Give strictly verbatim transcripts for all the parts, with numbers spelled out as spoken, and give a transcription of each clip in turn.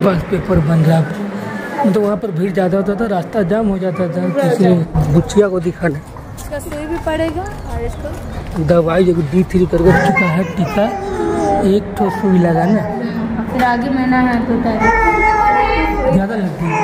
बस पेपर बन रहा तो वहाँ पर भीड़ ज़्यादा होता था, रास्ता जाम हो जाता था, इसलिए बुच्चिया को दिखाना। इसका सुई भी पड़ेगा और इसको दवाई जो डी थ्री कर चुका है, टीका एक तो सुई लगा ना, फिर आगे महीना है तो ज़्यादा लगती है।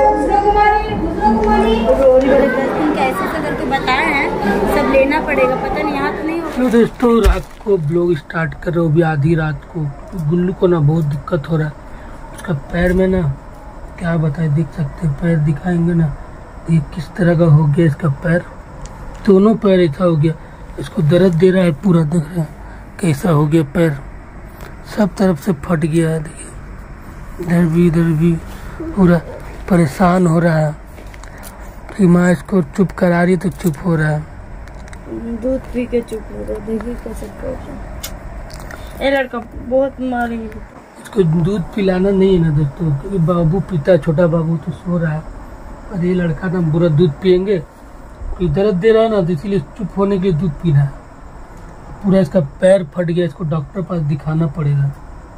कैसे से करके बताए हैं, सब लेना पड़ेगा, पता नहीं यहाँ तो नहीं हो। दोस्तों रात को ब्लॉग स्टार्ट कर रहे हो, अभी आधी रात को। गुल्लू को ना बहुत दिक्कत हो रहा है, उसका पैर में ना क्या बताए, देख सकते हैं पैर दिखाएंगे ना, ये किस तरह का हो गया इसका पैर, दोनों पैर ऐसा हो गया, इसको दर्द दे रहा है पूरा, देख रहे हैं कैसा हो गया पैर, सब तरफ से फट गया है, देखिए इधर भी इधर भी, पूरा परेशान हो रहा है। कि माँ इसको चुप करा रही तो चुप हो रहा है, दूध पी के चुप हो रहा है, देखिए कैसे कर रहा है। ये लड़का बहुत मारेंगे, इसको दूध पिलाना नहीं है ना दोस्तों, क्योंकि बाबू पीता, छोटा बाबू तो सो रहा है, और ये लड़का ना बुरा दूध पियेंगे, कोई दर्द दे रहा है ना, तो इसीलिए चुप होने के लिए दूध पी रहा है। पूरा इसका पैर फट गया, इसको डॉक्टर पास दिखाना पड़ेगा।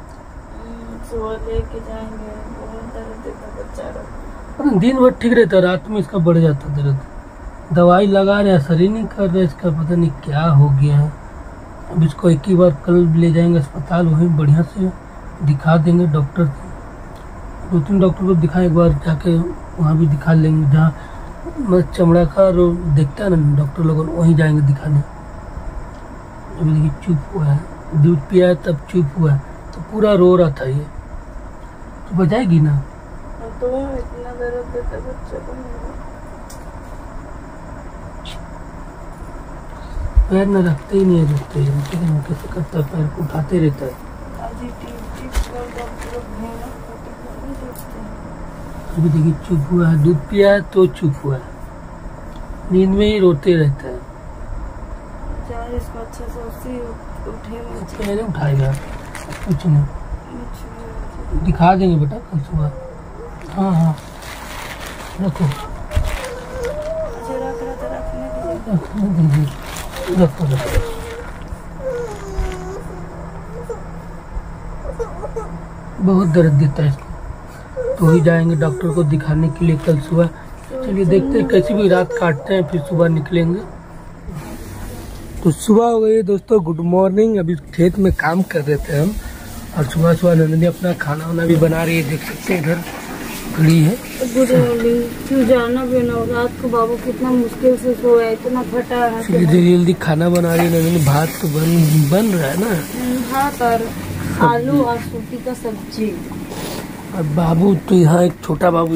लेके जाएंगे, बहुत दर्द देता बेचारा। दिन भर ठीक रहता, रात में इसका बढ़ जाता दर्द, दवाई लगा रहे हैं, असर ही नहीं कर रहा इसका, पता नहीं क्या हो गया है। अब इसको एक ही बार कल ले जाएंगे अस्पताल, वहीं बढ़िया से दिखा देंगे डॉक्टर से, दो तीन डॉक्टर को दिखाएं, एक बार जाके वहाँ भी दिखा लेंगे, जहाँ मतलब चमड़ा का रो देखता है ना डॉक्टर लोगों, वहीं जाएंगे दिखाने। अभी देखिए चुप हुआ है, दूध पिया है तब चुप हुआ है, तो पूरा रो रहा था ये, तो बजाएगी ना, तो इतना दर्द देता बच्चे को। पैर न रखते ही नहीं है, रुकते ही कैसे करता है, पैर को उठाते रहता है। अभी देखिए चुप हुआ है, दूध पिया है तो चुप हुआ है, नींद में ही रोते रहता है। इसको अच्छे से उसी उठे पैर उठाएगा, कुछ नहीं, दिखा देंगे बेटा कल सुबह। हाँ हाँ रखो, रखने दीजिए, रखो रखो। बहुत दर्द देता है इसको, तो ही जाएंगे डॉक्टर को दिखाने के लिए कल सुबह। चलिए देखते हैं, कैसी भी रात काटते हैं, फिर सुबह निकलेंगे। तो सुबह हो गई दोस्तों, गुड मॉर्निंग। अभी खेत में काम कर रहे थे हम, और सुबह सुबह नंदिनी अपना खाना वाना भी बना रही है, देख सकते हैं इधर खड़ी है। Good morning. क्यों जाना भी ना, रात को बाबू कितना मुश्किल से सोया, इतना फटा है। जल्दी जल्दी खाना बना रही है नंदिनी, भात तो बन बन रहा है ना, भात और आलू और सूटी का सब्जी। और बाबू तो यहाँ एक छोटा बाबू,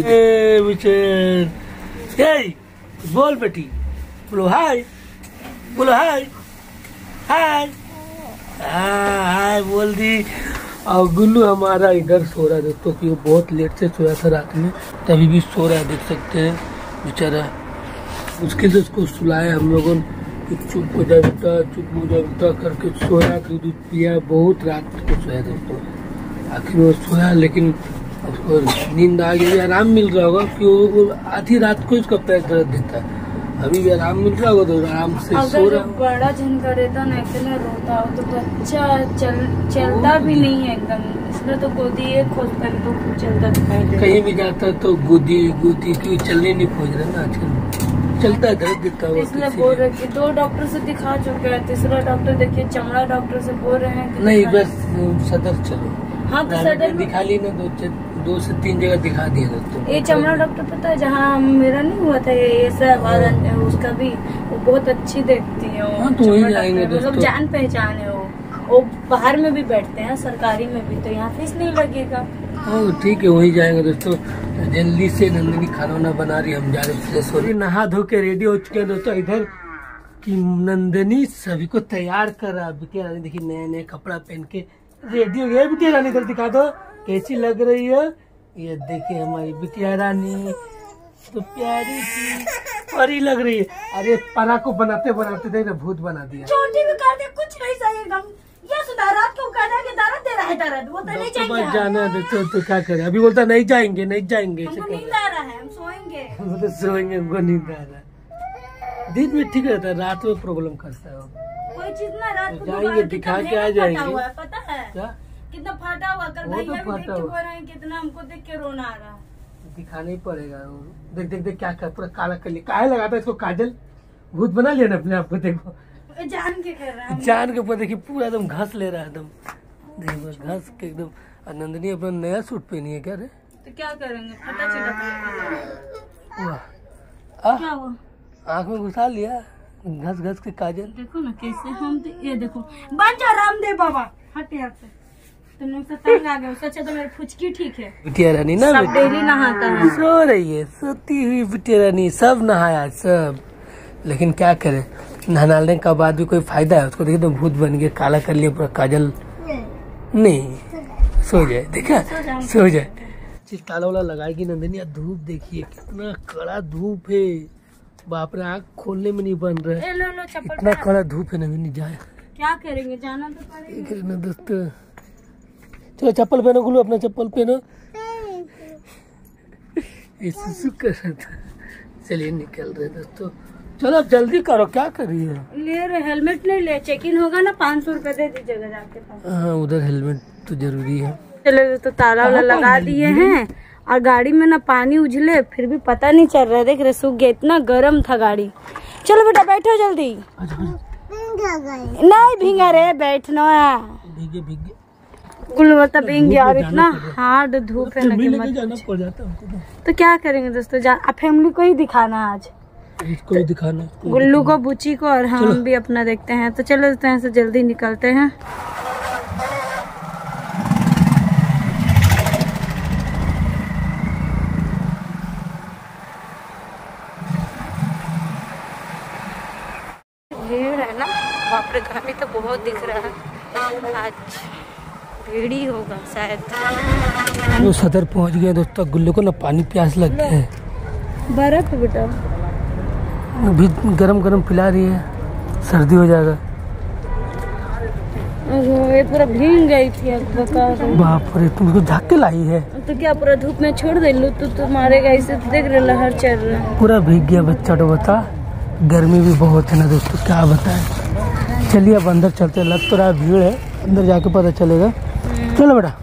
बोल बेटी, बोलो हाय, बोलो हाय हाय हाय बोल दी। और गुल्लू हमारा इधर सो रहा है दोस्तों, कि वो बहुत लेट से सोया था रात में, तभी भी सो रहा है, देख सकते हैं बेचारा, मुश्किल से उसको सुलाया हम लोगों ने, चुप हो जाए बेटा, चुप हो जाए बेटा करके सोया, दूध पिया, बहुत रात को सोया दोस्तों। आखिर वो सोया, लेकिन उसको नींद आ गई, आराम मिल रहा होगा, कि वो आधी रात को इसका पैर दर्द देता है, अभी भी आराम मिल रहा होगा, तो आराम से सो रहा। बड़ा झनका रहता ना, इतना रोता हो तो बच्चा चल चलता भी नहीं है एकदम, इसलिए तो गोदी एक खोजता है, तो चलता दिखाई दे। कहीं भी जाता तो गोदी गोदी की, चलने नहीं खोज रहा ना आजकल, चलता है दर्द देता है, इसलिए बोल रहे कि दो डॉक्टर से दिखा चुके हैं, तीसरा डॉक्टर देखिए चमड़ा डॉक्टर से बोल रहे हैं नहीं, बस सदर चलो। हाँ तो सदर दिखा ली ना, दो दो से तीन जगह दिखा दिया दोस्तों। ये चमड़ा डॉक्टर पता है, जहाँ मेरा नहीं हुआ था ये सब, उसका भी वो बहुत अच्छी देखती है, हाँ, तो वही जाएंगे दोस्तों, मतलब जान पहचान है वो वो बाहर में भी बैठते हैं, सरकारी में भी, तो यहाँ फीस नहीं लगेगा। हाँ ठीक है, वही जाएंगे दोस्तों। जल्दी से नंदिनी खाना वाना बना रही, हम जा रहे हैं, सॉरी नहा धो के रेडी हो चुके हैं दोस्तों। इधर की नंदिनी सभी को तैयार कर रहा है, बिटिया रानी देखिए नया नया कपड़ा पहन के रेडी हो गया। बिटिया रानी इधर दिखा दो कैसी लग रही है, ये देखिए हमारी बिटिया रानी तो प्यारी सी परी लग रही है। अरे परा को बनाते बनाते देख ना भूत बना दिया। छोटी भी कर दे, कुछ नहीं सही गम ये सुना, रात को कहना कि दर्द दे रहा है, दर्द वो तो नहीं जाएंगे, जाना है तो, तो क्या करे, अभी बोलता नहीं जाएंगे नहीं जाएंगे, हमको नींद आ रहा है, हम सोएंगे, वो तो सोएंगे, हमको नींद आ रहा है। दिन में ठीक रहता है, रात में प्रॉब्लम करता है कोई चीज ना, रात को जाएंगे दिखा के आ जाएंगे। पता है क्या कितना फाटा हुआ, कल वो तो भैया भी देख फाटा के हुआ। बोल रहे हैं कितना हमको देख के रोना आ रहा है। दिखाना ही पड़ेगा वो। देख देख देख क्या कर पूरा काला कर लिया। काहे लगाता है इसको काजल? भूत बना लिया ना अपने आप को। देखो ये जान के कर रहा है। जान के ऊपर देखिए पूरा एकदम घास ले रहा है एकदम। देखो घास के एकदम। और नंदनी अपना नया सूट पहनी है क्या रे? तो क्या करेंगे, फटा चिटा वाह आ, क्या हुआ? आँख में घुसा लिया घस घस के काजल। देखो ना कैसे हम दे, ये देखो बन जा रामदेव बाबा। हट यहाँ से, तुम लोग से तंग आ गए। सोचा तो मेरी फुचकी ठीक है। बिटिया रानी ना सब डेली नहाता है। सो रही है, सोती हुई बिटिया रानी। सब नहाया सब, लेकिन क्या करे, नहाने के बाद भी कोई फायदा है? उसको देखिए तो भूत बन गया, काला कर लिया पूरा काजल। नहीं सो जाए, देखा सो जाए। ताला वाला लगाएगी नंदनी। धूप देखिए कितना कड़ा धूप है, बाप रे आँख खोलने में नहीं बन रहा है। ए, लो लो चप्पल इतना पहना। कड़ा धूप है नंदनी। जाए क्या करेंगे, जाना तो पड़ेगा। देख रहे ना दोस्तों। चलो चप्पल पहनो गुल्लू, अपना चप्पल पहनो। ये सुसु कर रहा था। चलिए निकल रहे दोस्तों। चलो अब जल्दी करो, क्या कर रही है? ले रहे हेलमेट नहीं ले, चेक इन होगा ना, पाँच सौ रूपये दे दीजिएगा जाके पास। हाँ उधर हेलमेट तो जरूरी है। चलो तो ताला वाला लगा दिए हैं, और गाड़ी में ना पानी उझले फिर भी पता नहीं चल रहा है। देख रहे सूख गया, इतना गर्म था गाड़ी। चलो बेटा बैठो जल्दी। नहीं भींगा रे, बैठना है। भीगे भीगे कुल मतलब भींग गया। और इतना हार्ड धूप है ना कि मत जाना पड़ जाता हमको तो। तो क्या करेंगे दोस्तों, जा फैमिली को ही दिखाना आज, इसको ही दिखाना, गुल्लू को, बुच्ची को, और हम भी अपना देखते हैं। तो चलो यहाँ से जल्दी निकलते हैं। भीड़ है ना, बाप रे गर्मी तो बहुत दिख रहा है। आज भीड़ ही होगा शायद। वो सदर पहुंच गए दोस्तों। गुल्लू को ना पानी प्यास लग गया है। बर्फ है बेटा, अभी गरम गरम पिला रही है, सर्दी हो जाएगा। ये पूरा भीग गई थी। बाप रे तुमको झाँक के लाई है। तो क्या पूरा धूप में छोड़ दे लू तो, तो मारेगा इसे। तो देख रहे लहर चल रहा है, पूरा भीग गया बच्चा। तो बता, गर्मी भी बहुत है ना दोस्तों, क्या बताएं। चलिए अब अंदर चलते हैं। लग तो रहा भीड़ है, अंदर जाके पता चलेगा। चलो बेटा,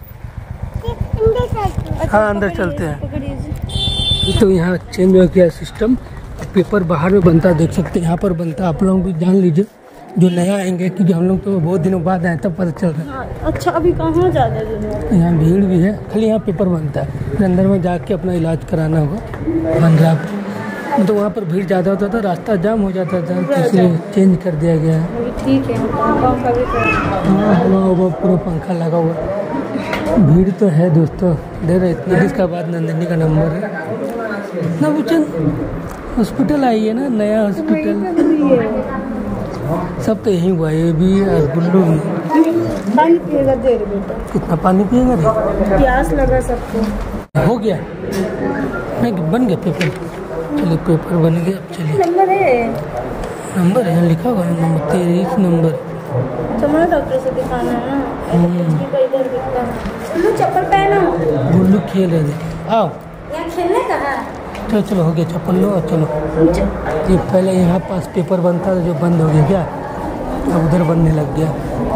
हाँ अंदर चलते हैं। तो यहाँ चेंज हो गया सिस्टम। पेपर बाहर में बनता, देख सकते हैं यहाँ पर बनता। आप लोग भी जान लीजिए जो नया आएंगे, क्योंकि हम लोग तो बहुत दिनों बाद आए तब पता चल रहा है। अच्छा अभी कहाँ जाते हैं? यहाँ भीड़ भी है, खाली यहाँ पेपर बनता है। फिर अंदर में जाके अपना इलाज कराना होगा। बन रहा तो वहाँ पर भीड़ ज़्यादा होता था, रास्ता जाम हो जाता था, इसलिए चेंज कर दिया गया है। ठीक है, हाँ हवा हवा पूरा पंखा लगा हुआ। भीड़ तो है दोस्तों। दे रहे इतना। इसका बाद नंदिनी का नंबर है ना। बुचन हॉस्पिटल आई है ना, नया हॉस्पिटल। सब तो यही हुआ, ये भी और गुल्लू भी। पानी पिएगा देर बेटा, कितना पानी पिएगा रे? प्यास लगा सबको। हो गया नहीं, बन गया पेपर। चलिए पेपर बन गया। अब चलिए, नंबर है, नंबर है लिखा हुआ है, नंबर तेईस नंबर। चलो डॉक्टर से दिखाना है ना। इधर दिखता है। लो चप्पल पहनो। गुल्लू खेल रहे थे। आओ यहाँ खेलने का है। चलो चलो हो गया, चप्पल लो और चलो। ये पहले यहाँ पास पेपर बनता था जो बंद हो गया क्या, अब उधर बनने लग गया।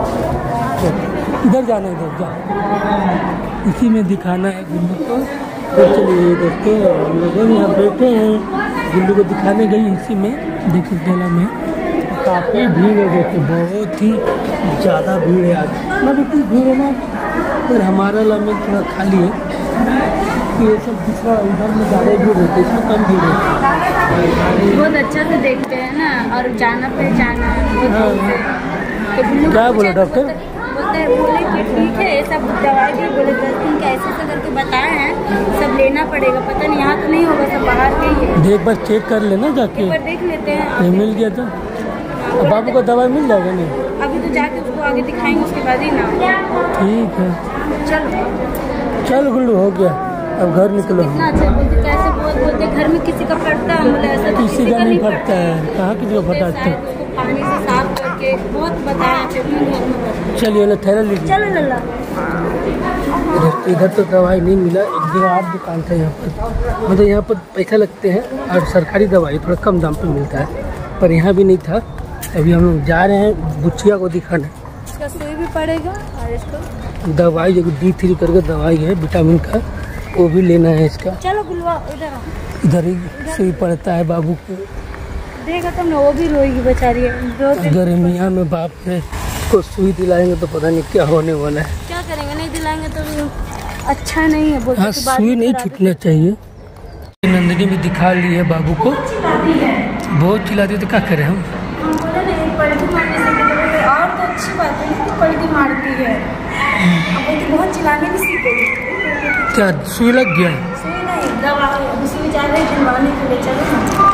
इधर जाना, इधर जा, इसी में दिखाना है गुल्लू को। तो चलिए दोस्तों हम लोग यहाँ बैठे हैं, गुल्लू को दिखाने गई इसी में। देख सकते में काफ़ी भीड़ है दोस्तों, बहुत ही ज़्यादा भीड़ है आज ना। इतनी भीड़ है ना, फिर हमारा लाइन थोड़ा खाली है। ये सब दूसरा उधर में ज़्यादा भीड़ होती है, इसमें कम भीड़ है। बहुत अच्छा से देखते हैं ना, और जाना पहचाना है। तो क्या बोला डॉक्टर? बोलते हैं, बोले कि ठीक है, सब दवाई भी बोले दस दिन का ऐसे ऐसे करके बताए हैं, सब लेना पड़ेगा। पता नहीं यहाँ तो नहीं होगा, सब बाहर के ही है। एक बार चेक कर लेना जाके, एक बार देख लेते हैं। नहीं मिल गया तो अब बाबू को दवाई मिल जाएगा। नहीं अभी तो जाके उसको आगे दिखाएंगे, उसके बाद ही ना। ठीक है, चलो चल गुल्लू हो गया, अब घर निकलो। इतना अच्छा बोलते, कैसे बोल बोलते घर में किसी का फटता है, बोले ऐसा तो किसी का नहीं फटता है, कहाँ किसी को फटा शायद उसको पानी से साफ करके बहुत बताया। चलिए ना थैला लीजिए। चलो लल्ला। इधर इधर तो दवाई नहीं मिला। एक जगह और दुकान था यहाँ पर, मतलब यहाँ पर पैसा लगते हैं और सरकारी दवाई थोड़ा कम दाम पे मिलता है, पर यहाँ भी नहीं था। अभी हम लोग जा रहे हैं बुचिया को दिखाने। इसका सुई भी पड़ेगा और इसको दवाई जो डी थ्री करके दवाई है विटामिन का, वो भी लेना है इसका। चलो गुलवा इधर इधर ही सुई पड़ता है बाबू को, देखा तुमने, वो भी रोएगी बेचारी। गर्मिया में बाप ने को सुई दिलाएंगे तो पता नहीं क्या होने वाला है। क्या करेंगे, नहीं दिलाएंगे तो अच्छा नहीं है। हाँ, सुई नहीं छूटना चाहिए। नंदिनी भी दिखा ली है बाबू को, बहुत चिल्लाती है तो क्या करें हम। पलटी मारने से और तो अच्छी बात है, पलटी मारती है। अब बहुत चिल्लाने भी सीख गई। क्या सुई लग गया? सुई नहीं, दवा है, सुई जा रही है दिलवाने के लिए। चलो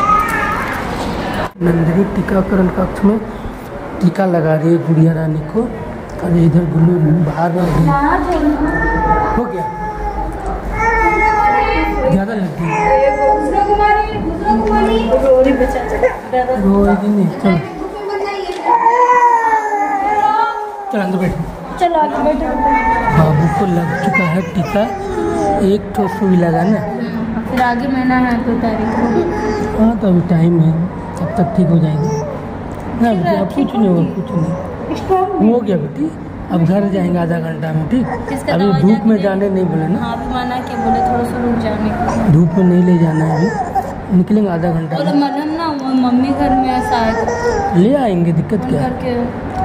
नंदिनी टीकाकरण कक्ष में टीका लगा रही है गुड़िया रानी को, और इधर गुल्लू बाहर में हो गया, ज्यादा लग गई। रोएगी नहीं, चल चल अंदर बैठ। चलो आगे बैठो। बाबू को लग चुका है टीका, एक तो सुई लगा ना, फिर आगे महीना है तो तारीख को। हाँ तो अभी टाइम है, तब तक ठीक हो जाएगी ना बेटी। अब कुछ नहीं होगा, कुछ नहीं हो गया बेटी। अब घर जाएंगे आधा घंटा में, ठीक। अभी धूप में जाने नहीं बोले ना। हाँ, अभी मना के बोले थोड़ा सा रुक जाने को, धूप में नहीं ले जाना है, अभी निकलेंगे आधा घंटा बोले मलम ना मम्मी घर में ऐसा आएगा, ले आएंगे, दिक्कत क्या है। करके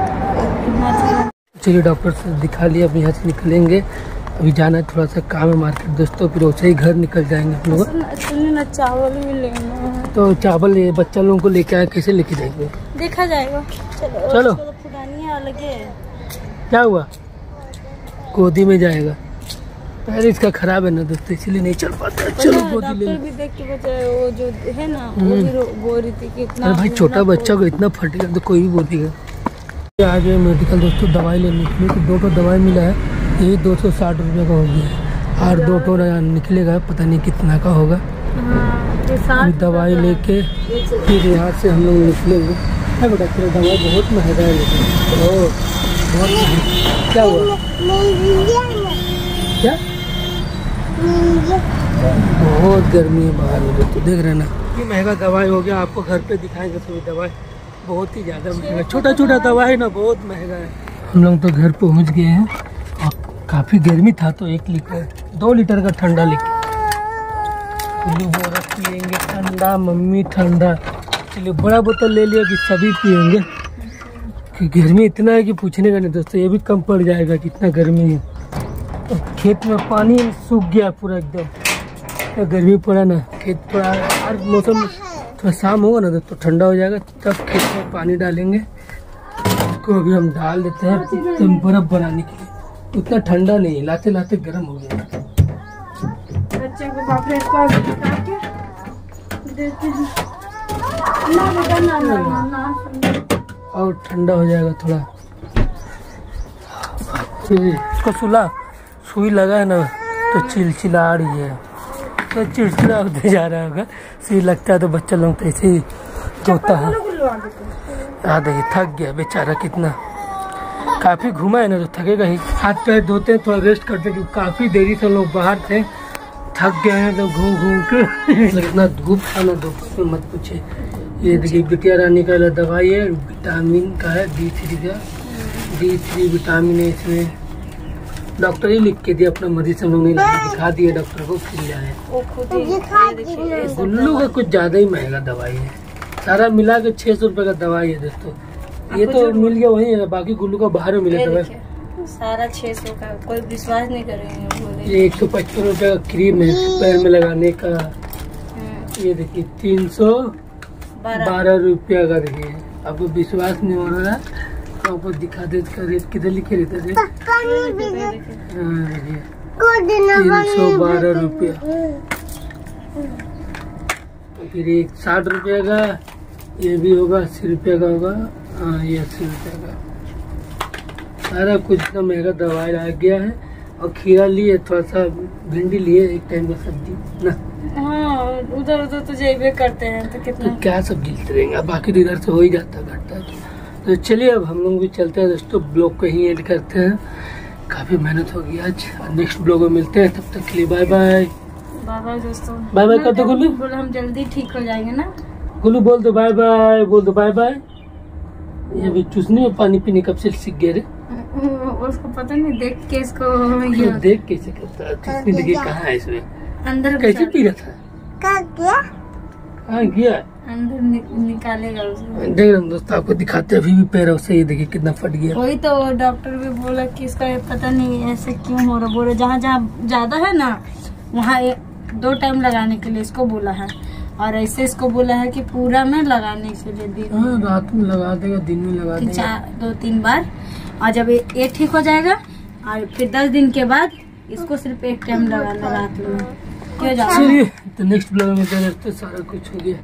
चलिए डॉक्टर से दिखा लिया, अब यहाँ से निकलेंगे। अभी जाना है, थोड़ा सा काम है मार्केट दोस्तों, फिर वैसे ही घर निकल जाएंगे हम लोग। सुनिए ना, चावल भी लेना है तो चावल ये बच्चा लोगों को लेके आए, कैसे लेके जाएंगे, देखा जाएगा। चलो चलो। पुरानी अलग है। क्या हुआ, गोदी में जाएगा, पैर इसका खराब है ना दोस्तों, इसलिए नहीं चल पाता। चलो गोदी ले। डॉक्टर भी देख के बचाए, वो जो है ना वो भी रो- बोल रही थी कि इतना। अरे भाई छोटा बच्चा को इतना फटेगा तो कोई भी बोलेगा। आ गए मेडिकल दोस्तों दवाई लेने के लिए, तो दो ठो दवाई मिला है, ये दो सौ साठ रुपये का हो गया, और दो ठो निकलेगा पता नहीं कितना का होगा। हाँ, दवाई लेके फिर यहाँ से हम लोग निकलेंगे। है बेटा, तेरा दवाई बहुत महंगा है लेकिन, ओ बहुत महंगा। क्या हुआ, क्या बहुत गर्मी है बाहर में दोस्तों, देख रहे ना, ये महंगा दवाई हो गया। आपको घर पे दिखाएंगे सभी दवाई, बहुत ही ज़्यादा महंगा, छोटा छोटा दवाई ना बहुत महंगा है। हम लोग तो घर पहुंच गए हैं, और काफ़ी गर्मी था तो एक लीटर दो लीटर का ठंडा लेके बोरा पियेंगे, ठंडा मम्मी ठंडा। चलिए बड़ा बोतल ले लिया कि सभी पियेंगे, कि गर्मी इतना है कि पूछने का नहीं दोस्तों, ये भी कम पड़ जाएगा कि इतना गर्मी है। तो खेत में पानी सूख गया पूरा एकदम, तो गर्मी पड़ा ना, खेत थोड़ा हर मौसम थोड़ा शाम होगा ना तो ठंडा हो जाएगा, तब खेत में पानी डालेंगे। इसको अभी हम डाल देते हैं एकदम बर्फ बनाने के लिए, उतना ठंडा नहीं, लाते लाते गर्म हो गया। बच्चे को बाप रे इसको आगे दिखा के देते हैं। ना बेटा ना ना ना ना, और ठंडा हो जाएगा थोड़ा। फिर इसको सुला सुई लगा है ना तो चिलचिला रही है, तो चिड़चिड़ा होते जा रहा होगा। सुई लगता है तो बच्चा लोग तो ऐसे ही रोता है। हाँ देखिए थक गया बेचारा कितना, काफ़ी घूमा है ना तो थकेगा ही। हाथ पैर धोते हैं, थोड़ा रेस्ट करते हैं, काफ़ी देरी से लोग बाहर थे, थक गए हैं तो घूम घूम के। इतना धूप था ना दोपहर में मत पूछे। ये देखिए बिटिया रानी का दवाई है, विटामिन का है, डी थ्री का, डी थ्री विटामिन है इसमें। डॉक्टर ही लिख के दिया, अपना मरीज हम लोग नहीं दिखा दिए डॉक्टर को, फिर जाए। गुल्लू का कुछ ज़्यादा ही महंगा दवाई है, सारा मिला के छः सौ रुपये का दवाई है दोस्तों। ये तो मिल गया वही है, बाकी गुल्लू का बाहर में मिला दवाई सारा छह सौ का, कोई विश्वास नहीं करेंगे। ये एक सौ पचपन रुपये का क्रीम है पैर में लगाने का, ये देखिए तीन सौ बारह रुपया का। देखिए आपको विश्वास नहीं हो रहा है, आपको दिखा दे इसका रेट किधर लिखे रहता है, तीन सौ बारह रुपया। फिर एक साठ रुपये का, ये भी होगा अस्सी रुपये का होगा, हाँ ये अस्सी रुपये का। सारा कुछ इतना महंगा दवाई आ गया है। और खीरा लिए, थोड़ा सा भिंडी लिए, एक टाइम का सब्जी ना। हाँ उधर उधर तो जेबे करते हैं तो कितना तो क्या सब्जी लेते रहेंगे, बाकी तो इधर से हो ही जाता घटता। तो चलिए अब हम लोग भी चलते हैं दोस्तों, ब्लॉग को ही एंड करते हैं। काफ़ी मेहनत होगी आज, नेक्स्ट ब्लॉग में मिलते हैं, तब तक के लिए बाय बाय। बाय बाय दोस्तों, बाय बाय कर दो गुल्लू, बोलो हम जल्दी ठीक हो जाएंगे ना। गुल्लू बोल दो बाय बाय, बोल दो बाय बाय। ये अभी चूसने में पानी पीने कब से सीख गए रे। उसको पता नहीं, देख के इसको ये देख कैसे करता है? तो इसमें देखिए कहाँ है, इसमें अंदर कैसे घुसा- पी रहा था? कहाँ गया? अंदर नि, निकालेगा उसको। देख रहे हैं दोस्तों, आपको दिखाते हैं अभी भी पैरों से, ये देखिए कितना फट गया। वही तो डॉक्टर भी बोला कि इसका ये पता नहीं ऐसे क्यों हो रहा, बोले जहाँ जहाँ ज्यादा है ना वहाँ एक दो टाइम लगाने के लिए इसको बोला है, और ऐसे इसको बोला है कि पूरा में लगाने के लिए दिन हाँ, रात में लगा देगा, दिन में लगा कि देगा। चार दो तीन बार, और जब ये ये ठीक हो जाएगा और फिर दस दिन के बाद इसको सिर्फ एक टाइम लगाना रात में। क्यों जाओ? चलिए तो नेक्स्ट ब्लॉग में देखते हैं, सारा कुछ हो गया।